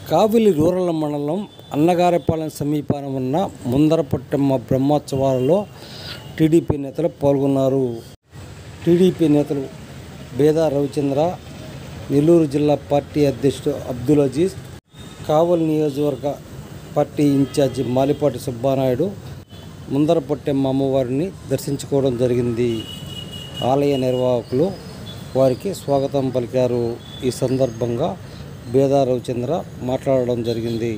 కావిలి rural మండలం అన్నగారిపాలెం సమీపాన ఉన్న ముందరపట్టమ్మ బ్రహ్మోత్సవాలలో టీడీపీ నేతలు పాల్గొన్నారు. టీడీపీ నేతలు బేదా రవిచంద్ర, నెల్లూరు జిల్లా పార్టీ అధ్యక్షుడు అబ్దుల్ అజీజ్, కావలి నియోజకవర్గ పార్టీ ఇన్ఛార్జి మాలిపాటి సుబ్బానాయుడు ముందరపట్టమ్మ అమ్మవారిని దర్శించుకోవడం జరిగింది. ఆలయ నిర్వాహకులు వారికి స్వాగతం పలికారు. ఈ సందర్భంగా బేదా రవిచంద్ర మాట్లాడడం జరిగింది.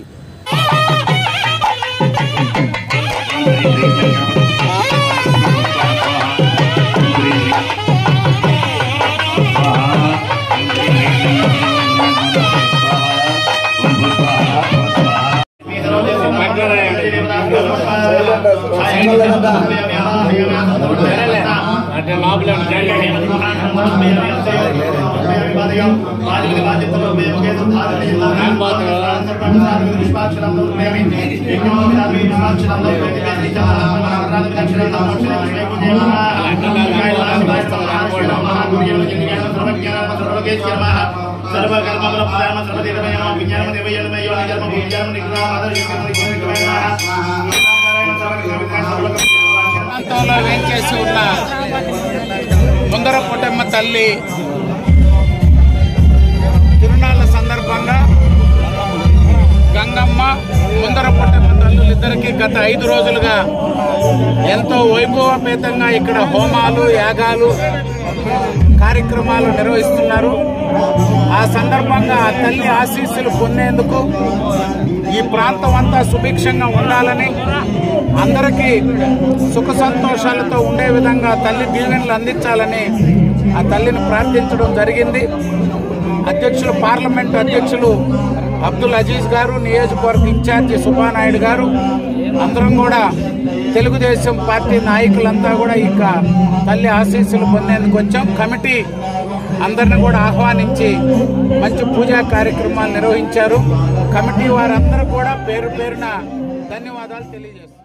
ప్రాంతంలో వేంచేసి ఉన్న ముందరపట్టమ్మ తల్లి తిరునాళ్ళ సందర్భంగా గంగమ్మ ముందరపట్టమ్మ తల్లులిద్దరికీ గత 5 రోజులుగా ఎంతో వైభవపేతంగా ఇక్కడ హోమాలు, యాగాలు, కార్యక్రమాలు నిర్వహిస్తున్నారు. ఆ సందర్భంగా ఆ తల్లి ఆశీస్సులు పొందేందుకు ఈ ప్రాంతం అంతా సుభిక్షంగా ఉండాలని, అందరికీ సుఖ సంతోషాలతో ఉండే విధంగా తల్లి దీవెనలు అందించాలని ఆ తల్లిని ప్రార్థించడం జరిగింది. అధ్యక్షులు, పార్లమెంటు అధ్యక్షులు అబ్దుల్ అజీజ్ గారు, నియోజకవర్గ ఇన్ఛార్జి సుబ్బానాయుడు గారు, అందరం కూడా తెలుగుదేశం పార్టీ నాయకులంతా కూడా ఇక తల్లి ఆశీస్సులు పొందేందుకు వచ్చాం. కమిటీ అందరిని కూడా ఆహ్వానించి మంచి పూజా కార్యక్రమాలు నిర్వహించారు. కమిటీ వారందరూ కూడా పేరు పేరున ధన్యవాదాలు తెలియజేస్తారు.